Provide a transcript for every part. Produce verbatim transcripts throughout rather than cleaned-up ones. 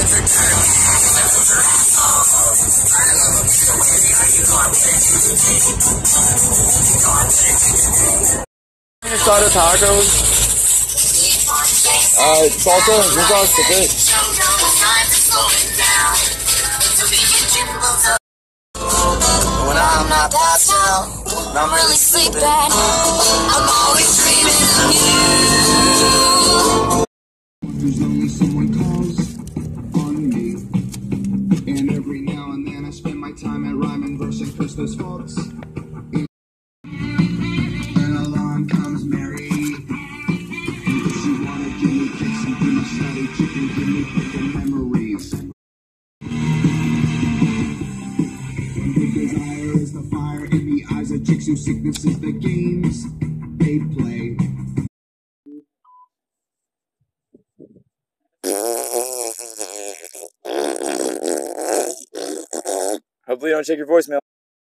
Starter tacos. Uh, salsa, green sauce, that's it. When I'm not passed out, I'm really sleeping. I'm always dreaming of you. There's only someone calls on me, and every now and then I spend my time at rhyme and verse and Christmas faults. And along comes Mary. Does she wanna give me kicks and give me study chicken, give me fucking memories? When the desire is the fire in the eyes of chicks whose sickness is the games they play. Hopefully you don't check your voicemail.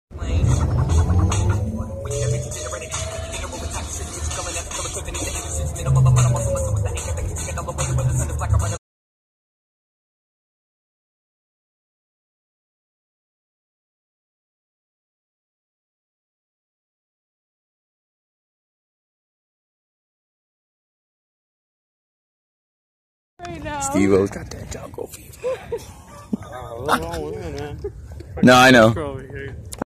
Right now. Steve-O's got that jungle fever. Uh, what's wrong with me, man? No, I know.